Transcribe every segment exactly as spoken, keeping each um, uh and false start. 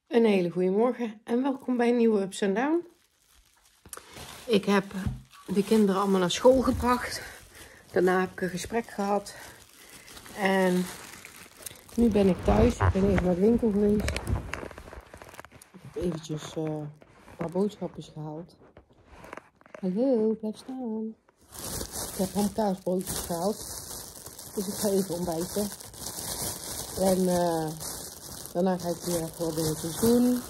Een hele goede morgen en welkom bij een nieuwe Ups and Down. Ik heb de kinderen allemaal naar school gebracht. Daarna heb ik een gesprek gehad. En nu ben ik thuis. Ik ben even naar de winkel geweest. Ik heb eventjes uh, een paar boodschappen gehaald. Hallo, blijf staan. Ik heb hamkaasbroodjes gehaald. Dus ik ga even ontbijten. En uh, daarna ga ik weer even wat dingetjes doen.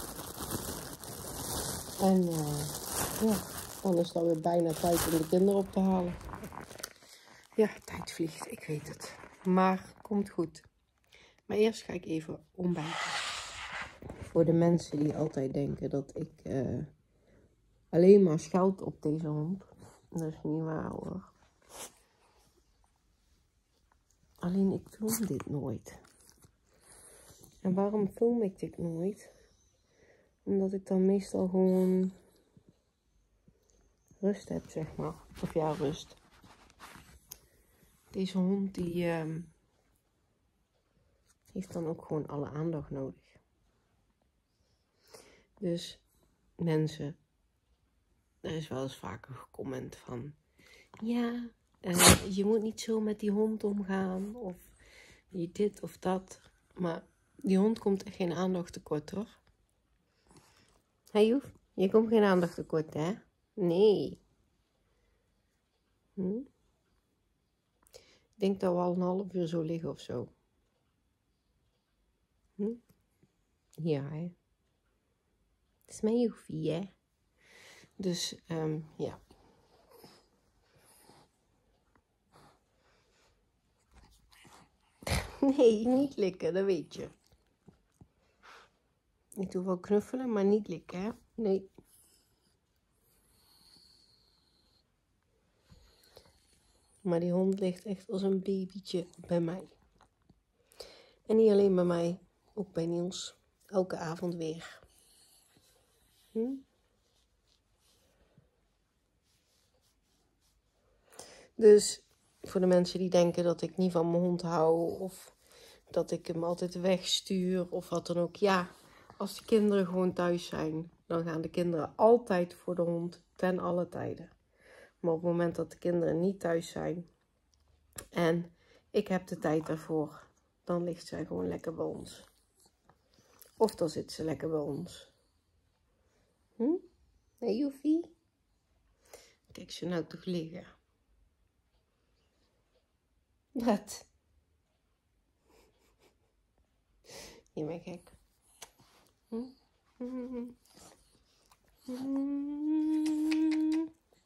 En uh, ja, dan is het alweer bijna tijd om de kinderen op te halen. Ja, tijd vliegt, ik weet het. Maar komt goed. Maar eerst ga ik even ontbijten. Voor de mensen die altijd denken dat ik uh, alleen maar scheld op deze hond. Dat is niet waar hoor. Alleen ik film dit nooit. En waarom film ik dit nooit? Omdat ik dan meestal gewoon rust heb, zeg maar. Of ja, rust. Deze hond die uh, heeft dan ook gewoon alle aandacht nodig. Dus mensen, er is wel eens vaker gecomment van, ja, uh, je moet niet zo met die hond omgaan of je dit of dat. Maar die hond komt echt geen aandacht tekort hoor. Hé hey, Joef, je komt geen aandacht tekort hè? Nee. Hm? Ik denk dat we al een half uur zo liggen of zo. Hm? Ja hè. Het is mijn Joefie hè. Dus um, ja. Nee, niet likken, dat weet je. Ik doe wel knuffelen, maar niet likken, hè? Nee. Maar die hond ligt echt als een babytje bij mij. En niet alleen bij mij, ook bij Niels. Elke avond weer. Hm? Dus voor de mensen die denken dat ik niet van mijn hond hou of dat ik hem altijd wegstuur of wat dan ook. Ja, als de kinderen gewoon thuis zijn, dan gaan de kinderen altijd voor de hond ten alle tijden. Maar op het moment dat de kinderen niet thuis zijn en ik heb de tijd daarvoor, dan ligt zij gewoon lekker bij ons. Of dan zit ze lekker bij ons. Hm? Nee, Joefie? Kijk ze nou toch liggen. Wat? Je bent gek. Hm? Hm? Hm?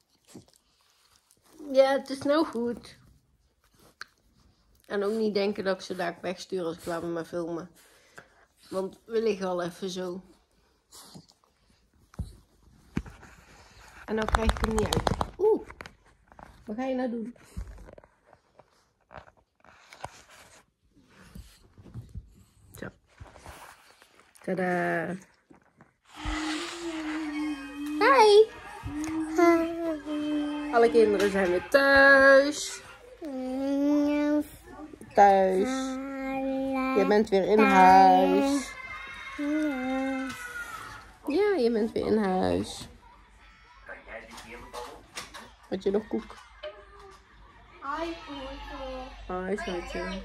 Ja, het is nou goed. En ook niet denken dat ik ze daar wegstuur als ik laat me maar filmen. Want we liggen al even zo. En nou krijg ik hem niet uit. Oeh, wat ga je nou doen? Zo. Tadaa. Hi. Hi. Alle kinderen zijn weer thuis. Thuis. Je bent weer in huis. Ja, je bent weer in huis. Had je nog koek? Hoi, schatje.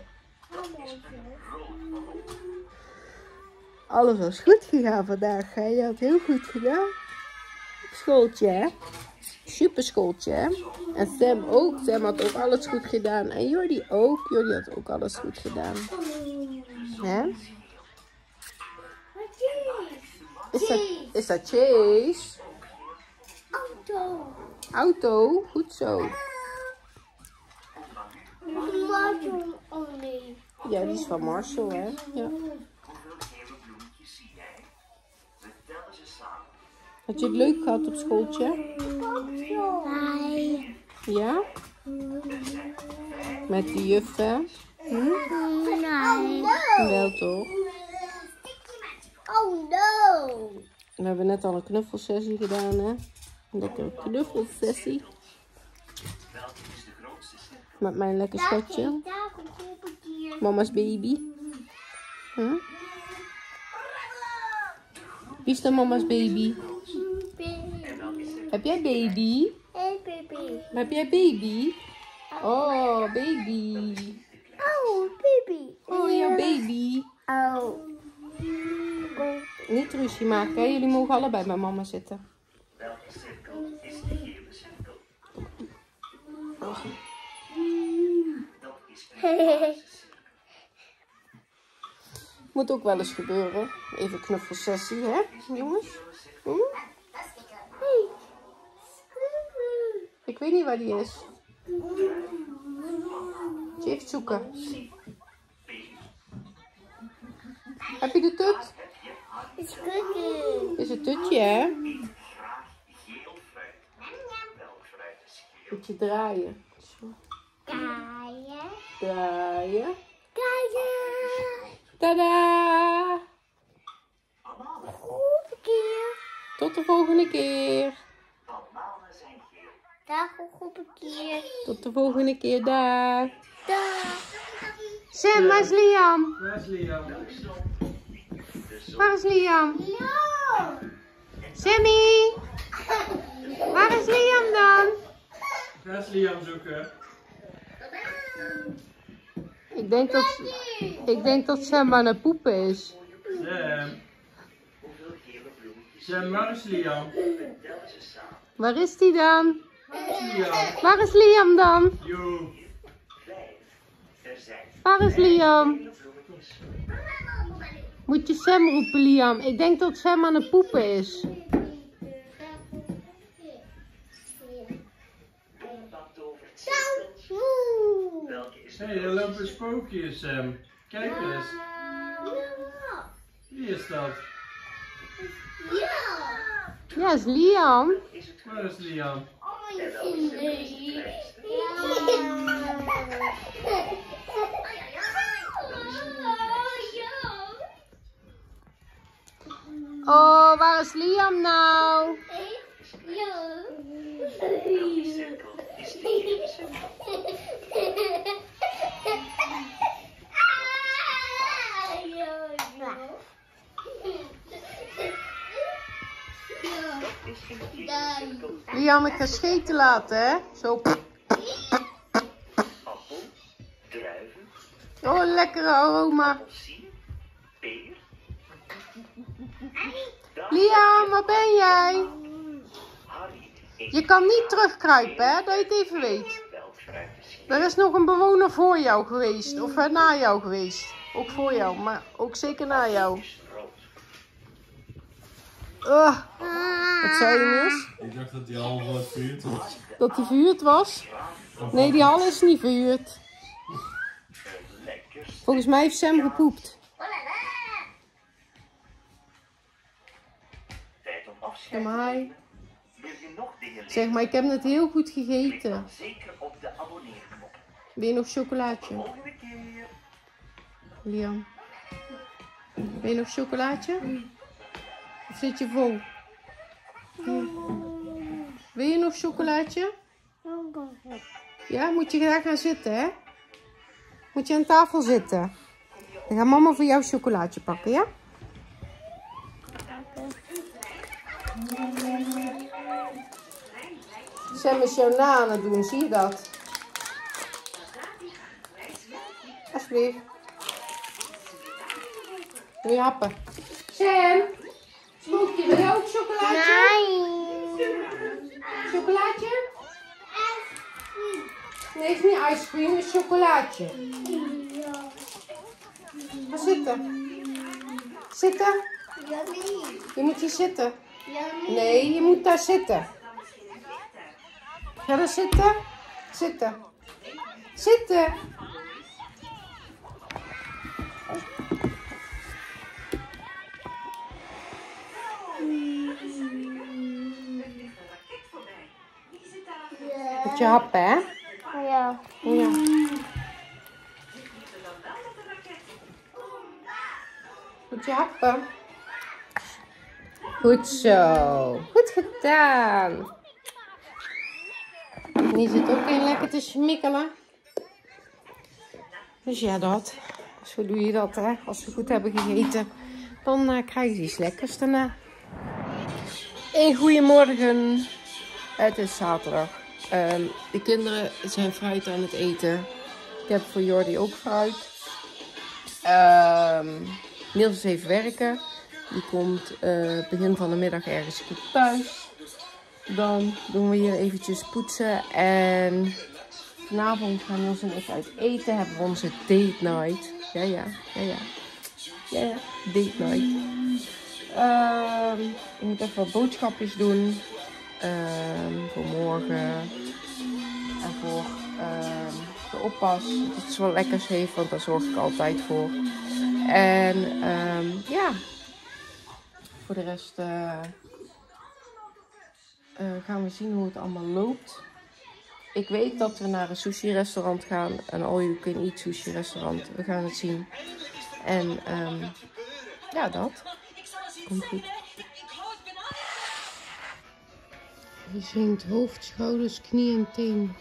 Alles was goed gegaan vandaag. Hè? Je had heel goed gedaan. Schooltje, hè? Super schooltje, hè? En Sam ook. Sam had ook alles goed gedaan. En Jordi ook. Jordi had ook alles goed gedaan. Hè? Is dat, is dat Chase? Auto. Auto? Goed zo. Ja, die is van Marshall, hè? Ja. Had je het leuk gehad op schooltje? Hi. Ja? Met de juffen? Hm? Nee. Wel toch? Oh no. We hebben net al een knuffelsessie gedaan, hè? Een lekkere knuffelsessie. Met mijn lekker schatje. Mama's baby. Huh? Wie is dan mama's baby? Heb jij baby? Hey baby. Heb jij baby? Oh, baby. Oh baby. Oh, jouw baby. Oh. Niet ruzie maken, hè? Jullie mogen allebei bij mama zitten. Welke cirkel is de gele cirkel? Oh. Dat is de paarse cirkel. Moet ook wel eens gebeuren. Even knuffelsessie, hè, jongens? Hm? Ik weet niet waar die is. Moet je even zoeken. Heb je de tut? It's cooking. Dit is het tutje, hè? Graag geel fruit. Welk fruit is geel? Moet je draaien. Zo. Kaaien. Draaien. Kaaien. Tadaa! Goed keer. Tot de volgende keer. Bananen zijn geel. Dag goed keer. Tot de volgende keer. Dag. Dag. Sam, waar is Liam? Waar is Liam? Waar is Liam? No. Sammy! Waar is Liam dan? Waar is Liam zoeken? Ik denk dat, ik denk dat Sam aan het poepen is. Sam. Sam, waar is Liam? Waar is die dan? Waar is Liam? Waar is Liam dan? Jo. Waar is Liam? Moet je Sam roepen, Liam? Ik denk dat Sam aan het poepen is. Hé, hey, er lopen spookjes, Sam. Kijk eens. Wie is dat? Ja, is Liam. Waar is Liam? Oh, waar is Liam nou? Liam, ik ga scheten laten, hè? Zo. Appel, druiven, Oh, lekkere aroma. appelsien, peer. Liam, waar ben jij? Harry, eet Je kan niet terugkruipen, hè? Dat je het even weet. welk fruit is geel? Er is nog een bewoner voor jou geweest. Of eh, na jou geweest. Ook voor jou, maar ook zeker na jou. Is rood. Ugh. Wat zei je, Niels? Ik dacht dat die al wat verhuurd was. Dat die verhuurd was? Nee, die hal is niet verhuurd. Lekker. Volgens mij heeft Sam gepoept. Tijd om afscheid. Kom maar. Wil je nog dingen Zeg maar, ik heb net heel goed Klik gegeten. dan zeker op de abonneerknop. Wil je nog chocolaatje? Volgende keer. Liam. Wil je nog chocolaatje? Of zit je vol? Hier. Wil je nog chocolaatje? Ja, moet je daar gaan zitten, hè? Moet je aan tafel zitten. Dan gaat mama voor jou chocolaatje pakken, ja? Sam is jou na aan het doen, zie je dat? Alsjeblieft. Wil je happen? Sam! Smookje, wil jij ook chocolaatje? Chocolaatje? Nee, het is niet ice cream, het is chocolaatje. Ga zitten. Zitten? Je moet hier zitten. Nee, je moet daar zitten. Ga daar zitten. Zitten. Zitten. Moet je happen, hè? Ja. Ja. Moet je happen. Goed zo. Goed gedaan. En die zit ook in lekker te smikkelen. Dus ja, dat. Zo doe je dat, hè. Als ze goed hebben gegeten, dan uh, krijgen ze iets lekkers daarna. Een goedemorgen. Het is zaterdag. Um, de kinderen zijn fruit aan het eten. Ik heb voor Jordi ook fruit. Um, Niels is even werken. Die komt uh, begin van de middag ergens goed thuis. Dan doen we hier eventjes poetsen. En vanavond gaan Niels en ik uit eten. Hebben we onze date night. Ja, ja, ja, ja. Ja, ja, date night. Uh, ik moet even wat boodschapjes doen. Uh, voor morgen. En voor uh, de oppas. Dat het wel lekkers heeft, want daar zorg ik altijd voor. En uh, ja. Voor de rest uh, uh, gaan we zien hoe het allemaal loopt. Ik weet dat we naar een sushi restaurant gaan. Een all you can eat sushi restaurant. We gaan het zien. En um, ja, dat. Komt goed. Je zingt hoofd, schouders, knie en teen.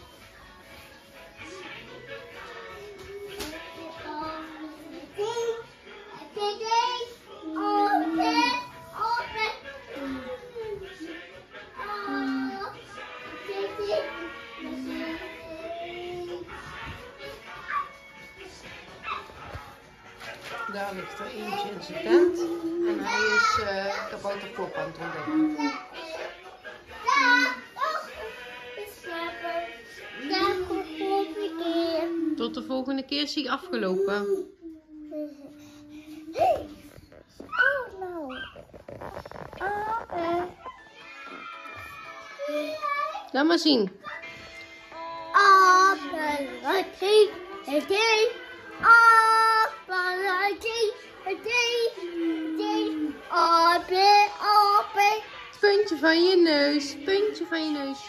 Daar ligt er eentje in zijn tent en hij is uh, kabouterkop aan het ontdekken. Tot de volgende keer is hij afgelopen. Laat maar zien. Puntje van je neus, puntje van je neus.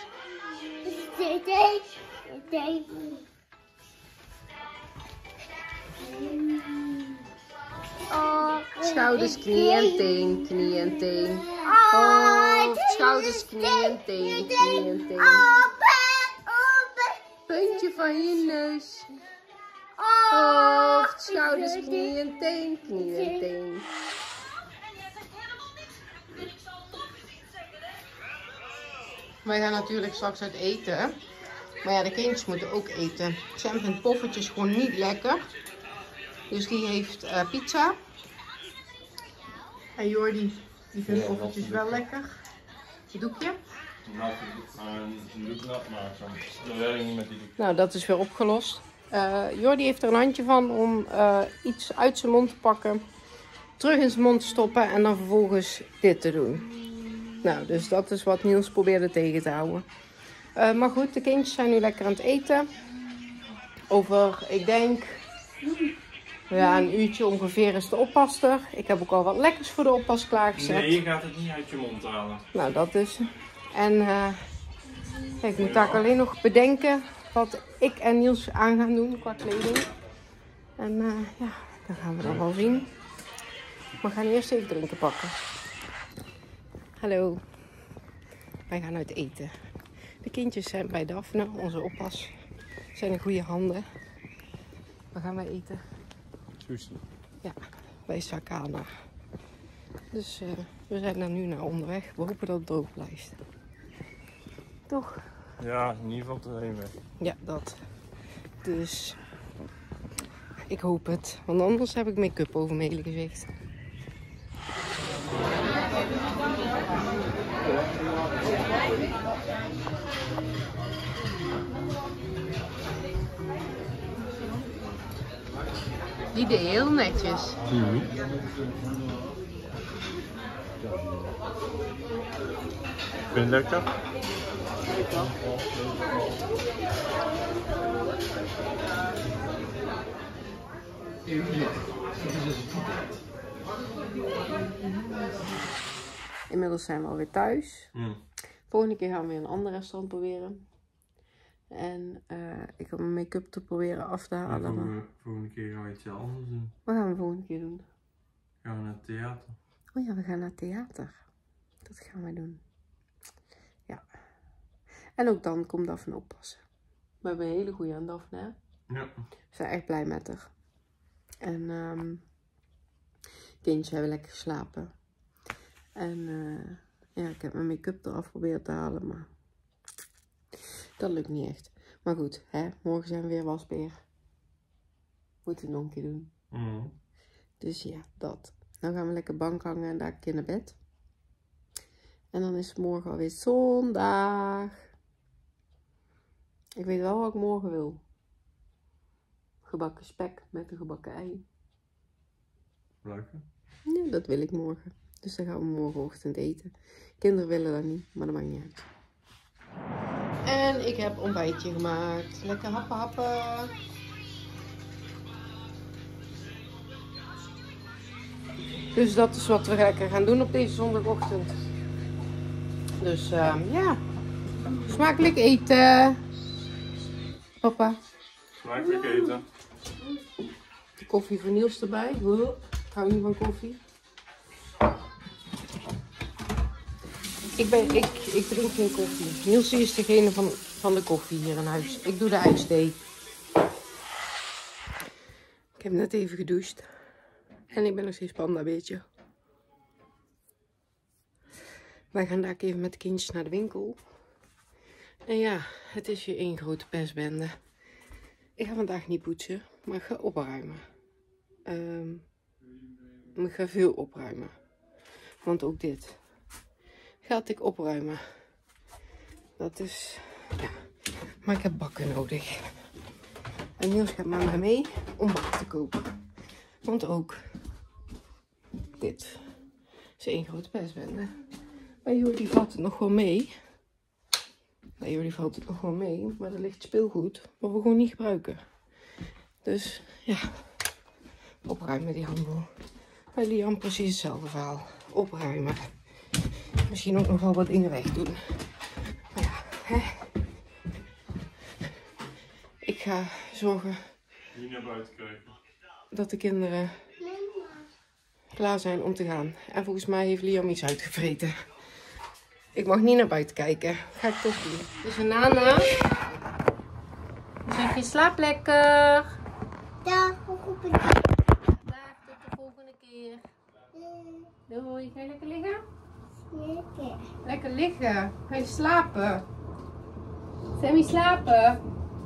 Schouders, knie en teen, knie en teen. Hoofd, schouders, knie en teen, knie en teen. Puntje van je neus. Hoofd, schouders, knie en teen, knie en teen. Wij gaan natuurlijk straks uit eten. Maar ja, de kindjes moeten ook eten. Sam vindt poffertjes gewoon niet lekker. Dus die heeft uh, pizza. En Jordi, die vindt ja, poffertjes wel lekker. Doekje? Nou, een doek nat maken. Dat werkt niet met die doek. Nou, dat is weer opgelost. Uh, Jordi heeft er een handje van om uh, iets uit zijn mond te pakken. Terug in zijn mond te stoppen en dan vervolgens dit te doen. Nou, dus dat is wat Niels probeerde tegen te houden. Uh, maar goed, de kindjes zijn nu lekker aan het eten. Over, ik denk, ja, een uurtje ongeveer is de oppaster. Ik heb ook al wat lekkers voor de oppas klaargezet. Nee, je gaat het niet uit je mond halen. Nou, dat dus. En uh, ik moet daar alleen nog bedenken wat ik en Niels aan gaan doen qua kleding. En uh, ja, dat gaan we dan wel zien. We gaan eerst even drinken pakken. Hallo. Wij gaan uit eten. De kindjes zijn bij Daphne, onze oppas. Zijn in goede handen. Waar gaan wij eten? Sushi. Ja, bij Sakana. Dus uh, we zijn daar nu naar onderweg. We hopen dat het droog blijft. Toch? Ja, in ieder geval tot heen weg. Ja, dat. Dus ik hoop het. Want anders heb ik make-up over mijn hele gezicht. Die deed heel netjes. Mm-hmm. Vind je het lekker? Inmiddels zijn we alweer thuis. Mm. Volgende keer gaan we weer een ander restaurant proberen. En uh, ik heb mijn make-up te proberen af te halen. Ja, volgende, volgende keer gaan we iets anders doen. Wat gaan we volgende keer doen? Gaan we naar het theater. Oh ja, we gaan naar het theater. Dat gaan we doen. Ja. En ook dan komt Daphne oppassen. We hebben een hele goede aan Daphne, hè? Ja. We zijn echt blij met haar. En um, kindjes hebben lekker geslapen. En uh, ja, ik heb mijn make-up eraf geprobeerd te halen, maar dat lukt niet echt. Maar goed, hè, morgen zijn we weer wasbeer. Moeten we nog een keer doen. Mm. Dus ja, dat. Dan gaan we lekker bank hangen en daar in naar bed. En dan is het morgen alweer zondag. Ik weet wel wat ik morgen wil. Gebakken spek met een gebakken ei. Lekker. Ja, dat wil ik morgen. Dus dan gaan we morgenochtend eten. Kinderen willen dat niet, maar dat maakt niet uit. En ik heb ontbijtje gemaakt. Lekker happen happen. Dus dat is wat we lekker gaan doen op deze zondagochtend. Dus uh, ja, smakelijk eten. Papa. Smakelijk eten. De koffie van Niels erbij. Ik hou niet van koffie. Ik, ben, ik, ik drink geen koffie. Niels is degene van, van de koffie hier in huis. Ik doe de ijsthee. Ik heb net even gedoucht. En ik ben nog steeds panda beetje. Wij gaan daar even met de kindjes naar de winkel. En ja, het is hier één grote pestbende. Ik ga vandaag niet poetsen, maar ik ga opruimen. Um, ik ga veel opruimen. Want ook dit ga ik opruimen. Dat is, ja. Maar ik heb bakken nodig. En Niels gaat met mij mee om bakken te kopen. Want ook dit is één grote pestbende. Bij jullie valt het nog wel mee. Bij jullie valt het nog wel mee. Maar er ligt speelgoed wat we gewoon niet gebruiken. Dus ja, opruimen die handel. Bij Liam precies hetzelfde verhaal. Opruimen. Misschien ook nog wel wat dingen wegdoen. Maar ja, hè. Ik ga zorgen Niet naar buiten kijken. dat de kinderen klaar zijn om te gaan. En volgens mij heeft Liam iets uitgevreten. Ik mag niet naar buiten kijken. Ga ik toch doen. Dus een Nana. Dan zeg je slaap lekker. Dag, hoe goed ben Dag, tot de volgende keer. Doei, ga je lekker liggen? Lekker. Lekker liggen. Ga je slapen? Sammy slapen?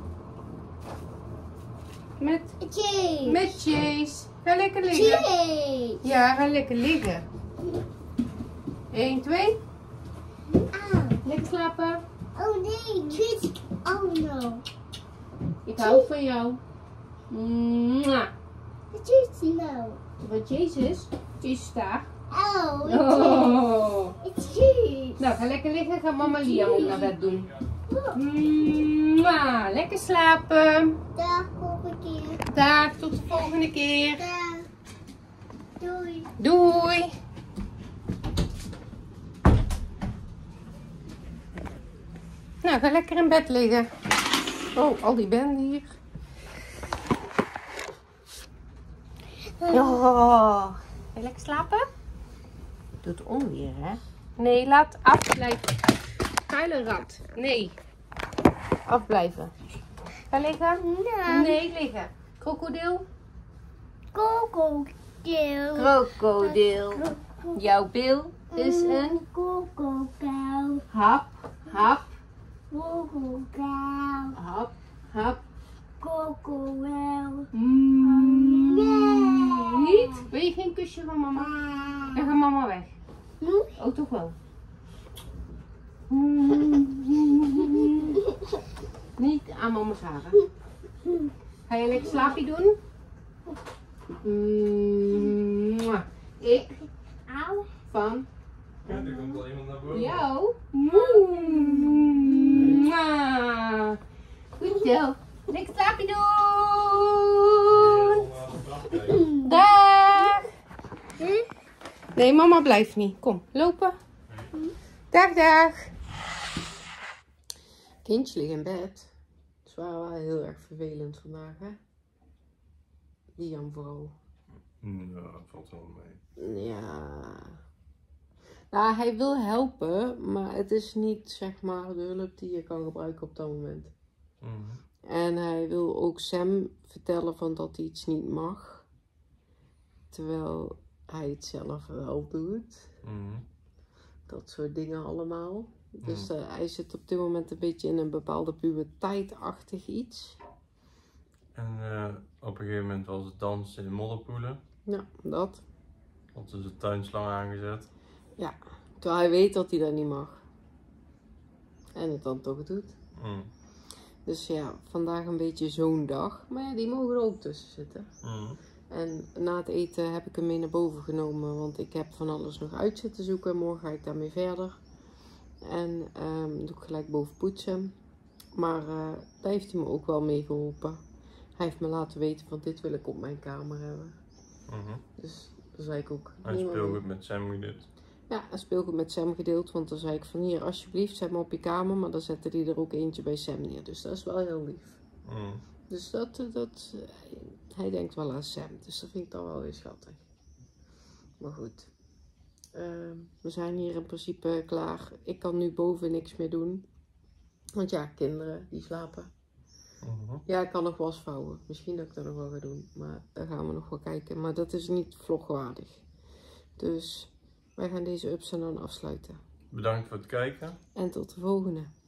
Met, Chase. met Chase. Ga lekker liggen. Chase. Ja, ga lekker liggen. één, twee. Ah. Lekker slapen. Oh nee, Chase. Oh no. Ik hou van jou. Mwah. Chase no. Wat Chase is? Chase is daar. Oh, it's Oh. Chase. It's Chase. Nou, ga lekker liggen. Ga mama Liam ook naar bed doen. Mwah. Lekker slapen. Dag, volgende keer. Dag, tot de volgende keer. Dag. Doei. Doei. Nou, ga lekker in bed liggen. Oh, al die benden hier. Oh. Ga je lekker slapen? Doet onweer, hè? Nee, laat afblijven. Vuile rat. Nee. Afblijven. Ga liggen? Nee. Nee, liggen. Krokodil. Krokodil. Krokodil. Jouw bil is een Krokodil. hap, hap, Krokodil. hap, hap. Krokodil. Mm. Nee. Niet? Wil je geen kusje van mama? Dan gaat mama weg. Oh, toch wel. Niet aan mama's haren. Ga je lekker slaapje doen? Mm. Ik Auw. van Ja, er komt wel iemand naar boven. jou. Mwah. Goed zo. Lekker slaapje doen. Dag. Nee, mama blijft niet. Kom, lopen. Dag, dag. Kindje ligt in bed. Het is wel heel erg vervelend vandaag, hè? Liam vooral. Ja, dat valt wel mee. Ja. Nou, hij wil helpen, maar het is niet, zeg maar, de hulp die je kan gebruiken op dat moment. Mm. En hij wil ook Sam vertellen van dat hij iets niet mag. Terwijl hij het zelf wel doet. Mm. Dat soort dingen allemaal. Dus uh, hij zit op dit moment een beetje in een bepaalde puberteitachtig iets. En uh, op een gegeven moment was het dansen in modderpoelen. Ja, dat. Had ze zijn tuinslang aangezet. Ja, terwijl hij weet dat hij dat niet mag. En het dan toch doet. Mm. Dus ja, vandaag een beetje zo'n dag. Maar ja, die mogen er ook tussen zitten. Mm. En na het eten heb ik hem mee naar boven genomen. Want ik heb van alles nog uit zitten zoeken. Morgen ga ik daarmee verder. En um, doe ik gelijk boven poetsen. Maar uh, daar heeft hij me ook wel mee geholpen. Hij heeft me laten weten van dit wil ik op mijn kamer hebben. Mm-hmm. Dus dan zei ik ook. Hij speelgoed met Sam gedeeld. Ja, een speelgoed met Sam gedeeld. Want dan zei ik van hier alsjeblieft zet me op je kamer. Maar dan zette hij er ook eentje bij Sam neer. Dus dat is wel heel lief. Mm. Dus dat, dat, hij denkt wel aan Sam. Dus dat vind ik dan wel weer schattig. Maar goed. Uh, we zijn hier in principe klaar. Ik kan nu boven niks meer doen. Want ja, kinderen die slapen. Mm-hmm. Ja, ik kan nog was vouwen. Misschien dat ik dat nog wel ga doen. Maar daar gaan we nog wel kijken. Maar dat is niet vlogwaardig. Dus wij gaan deze ups en dan afsluiten. Bedankt voor het kijken. En tot de volgende.